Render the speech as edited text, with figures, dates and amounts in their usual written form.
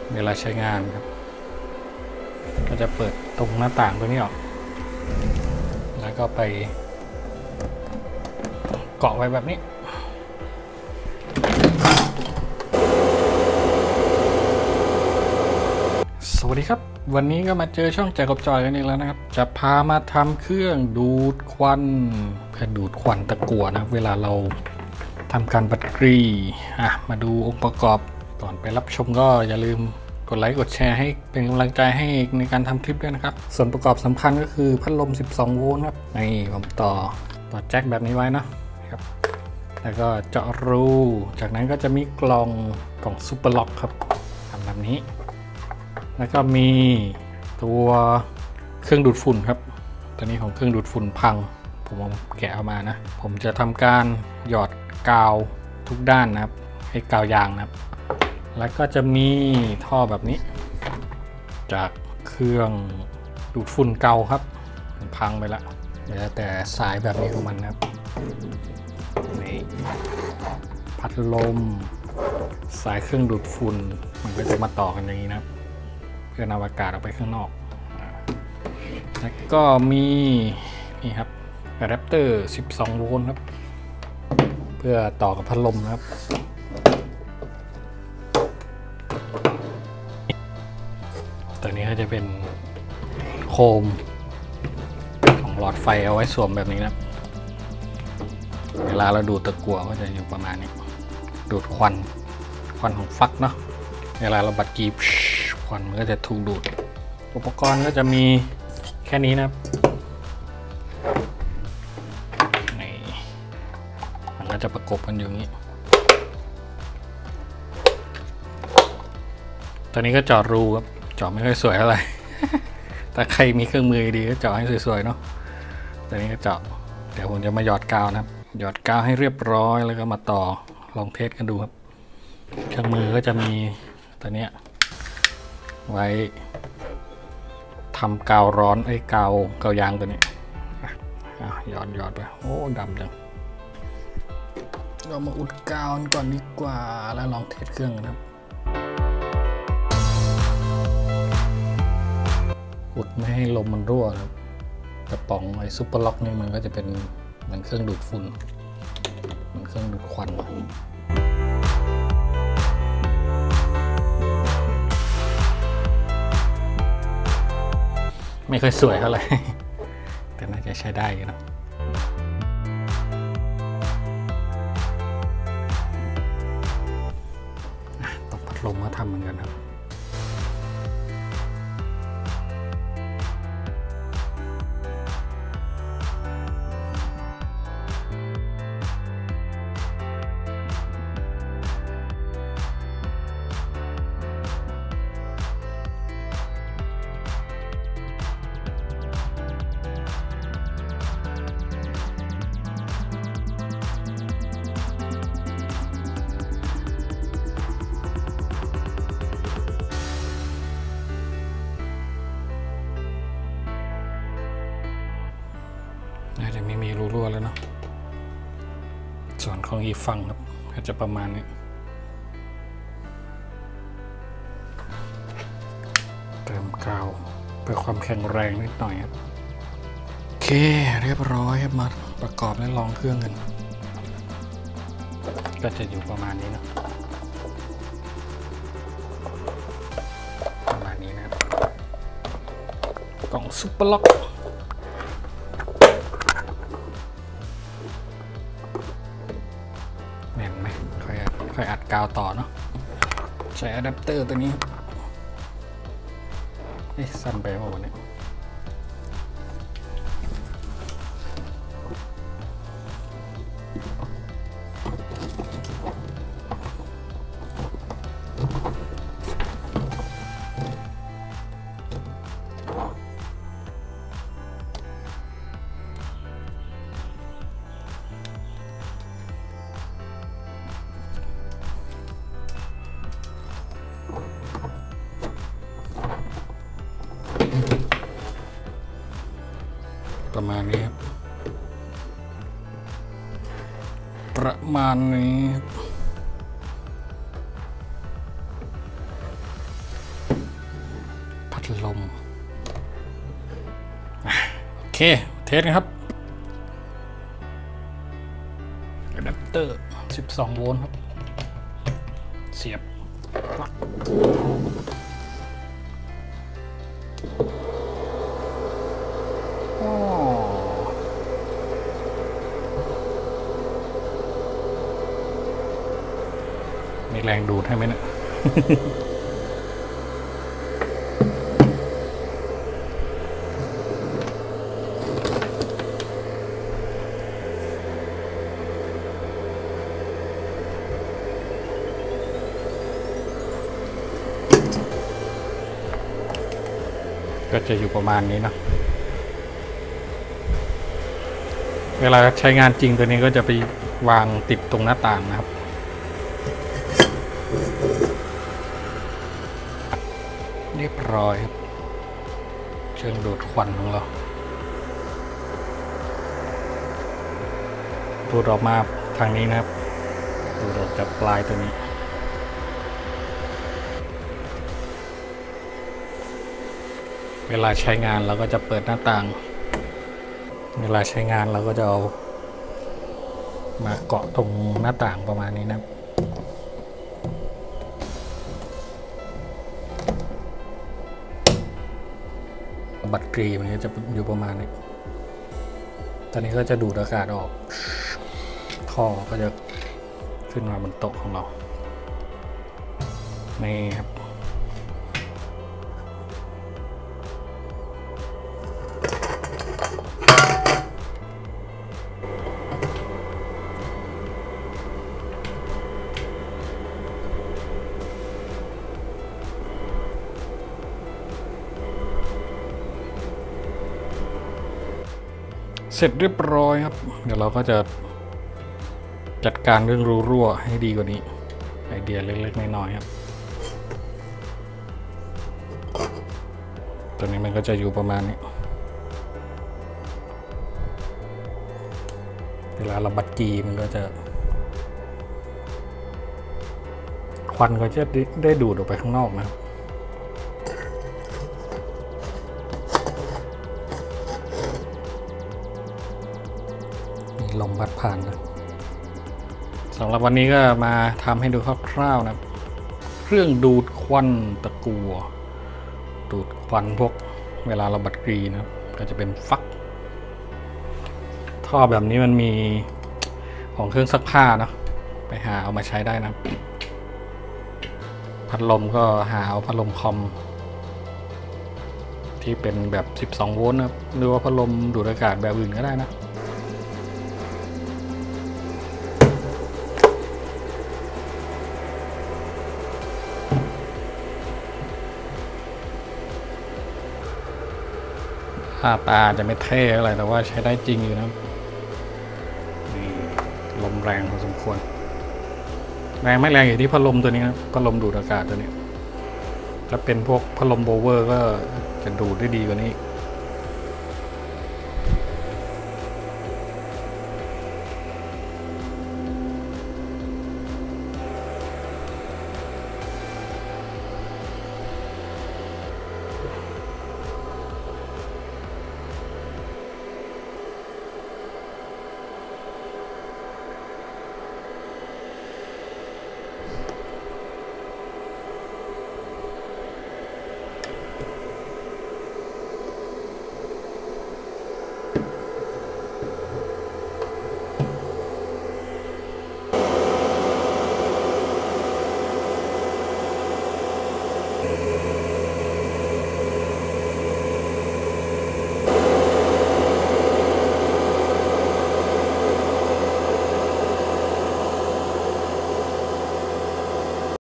เวลาใช้งานครับก็จะเปิดตรงหน้าต่างตัวนี้ออกแล้วก็ไปเกาะไว้แบบนี้สวัสดีครับวันนี้ก็มาเจอช่องแจกบจอยกันอีกแล้วนะครับจะพามาทำเครื่องดูดควันเพื่อดูดควันตะกั่วนะเวลาเราทำการบัดกรีมาดูองค์ประกอบก่อนไปรับชมก็อย่าลืมกดไลค์กดแชร์ให้เป็นกำลังใจให้ในการทำคลิปด้วยนะครับส่วนประกอบสำคัญก็คือพัดลม12 โวลต์ครับนี่ผมต่อแจ็คแบบนี้ไว้นะครับแล้วก็เจาะรูจากนั้นก็จะมีกล่องซุปเปอร์ล็อกครับทำแบบนี้แล้วก็มีตัวเครื่องดูดฝุ่นครับตัวนี้ของเครื่องดูดฝุ่นพังผมเอาแกะออกมานะผมจะทำการหยอดกาวทุกด้านนะครับให้กาวยางนะครับแล้วก็จะมีท่อแบบนี้จากเครื่องดูดฝุ่นเก่าครับมันพังไปแล้วแต่สายแบบนี้ของมันนะครับนี่พัดลมสายเครื่องดูดฝุ่นมันก็จะมาต่อกันอย่างนี้นะครับเพื่อนำอากาศออกไปข้างนอกแล้วก็มีนี่ครับอะแดปเตอร์12 โวลต์ครับเพื่อต่อกับพัดลมนะครับตัวนี้ก็จะเป็นโคมของหลอดไฟเอาไว้สวมแบบนี้นะเวลาเราดูดตะกั่วก็จะอยู่ประมาณนี้ดูดควันของฟักเนาะเวลาเราบัดกรีบควันมันก็จะถูกดูดอุปกรณ์ก็จะมีแค่นี้นะครับนี่มันก็จะประกบกันอยู่อย่างนี้ตัวนี้ก็เจาะรูครับเจาะไม่ค่อยสวยเท่าไหร่ แต่ใครมีเครื่องมือดีก็เจาะให้สวยๆเนาะตัวนี้ก็เจาะเดี๋ยวผมจะมาหยอดกาวนะครับหยอดกาวให้เรียบร้อยแล้วก็มาต่อลองเทสกันดูครับเครื่องมือก็จะมีตัวเนี้ยไว้ทำกาวร้อนกาวยางตัวนี้หยอดไปโอ้ดำจังเรามาอุดกาวก่อนดีกว่าแล้วลองเทสเครื่องกันครับอุดไม่ให้ลมมันรั่วครับกระป๋องซุปเปอร์ล็อกนี่มันก็จะเป็นเหมือนเครื่องดูดฝุ่นเหมือนเครื่องดูดควันไม่ค่อยสวยเท่าไหร่ แต่น่าจะใช้ได้นะต้องพัดลมมาทำเหมือนกันครับน่าจะไม่มีรูรั่วแล้วเนาะส่วนของอีกฝั่งครับก็จะประมาณนี้เติมกาวเพื่อความแข็งแรงนิดหน่อยครับโอเคเรียบร้อยครับมาประกอบและลองเครื่องกันก็จะอยู่ประมาณนี้นะประมาณนี้นะครับกล่องซุปเปอร์ล็อกแน่นไหมค่อยอัดกาวต่อเนาะใช้อะแดปเตอร์ตัวนี้สั้นไปหมดเนี่ยประมาณนี้ครับประมาณนี้ลมโอเคเทสนะครับอะแดปเตอร์12โวลต์ครับเสียบปลั๊กมีแรงดูดให้ไหมเนี่ย ก็จะอยู่ประมาณนี้เนาะเวลาใช้งานจริงตัวนี้ก็จะไปวางติดตรงหน้าต่างนะครับเรียบร้อยครับเครื่องดูดควันของเราดูดออกมาทางนี้นะครับดูดออกจากปลายตัวนี้เวลาใช้งานเราก็จะเปิดหน้าต่างเวลาใช้งานเราก็จะเอามาเกาะตรงหน้าต่างประมาณนี้นะบัตรกรีมันก็จะอยู่ประมาณนี้ตอนนี้ก็จะดูดอากาศออกท่อก็จะขึ้นมาบนโต๊ะของเรานี่ครับเสร็จเรียบร้อยครับเดี๋ยวเราก็จะจัดการเรื่องรูรั่วให้ดีกว่านี้ไอเดียเล็กๆน้อยๆครับตัวนี้มันก็จะอยู่ประมาณนี้เวลาเราบัดกีมันก็จะควันก็จะได้ดูดออกไปข้างนอกนะครับลมพัดผ่านนะสำหรับวันนี้ก็มาทำให้ดูคร่าวๆนะเครื่องดูดควันตะกั่วดูดควันพวกเวลาเราบัดกรีนะก็จะเป็นฟักท่อแบบนี้มันมีของเครื่องซักผ้าเนาะไปหาเอามาใช้ได้นะพัดลมก็หาเอาพัดลมคอมที่เป็นแบบ12โวลต์นะหรือว่าพัดลมดูดอากาศแบบอื่นก็ได้นะหน้าตาจะไม่เท่อะไรแต่ว่าใช้ได้จริงอยู่นะนี่ลมแรงพอสมควรแรงไม่แรงอยู่ที่พัดลมตัวนี้นะพัดลมดูดอากาศตัวนี้ถ้าเป็นพวกพัดลมโบเวอร์ก็จะดูดได้ดีกว่านี้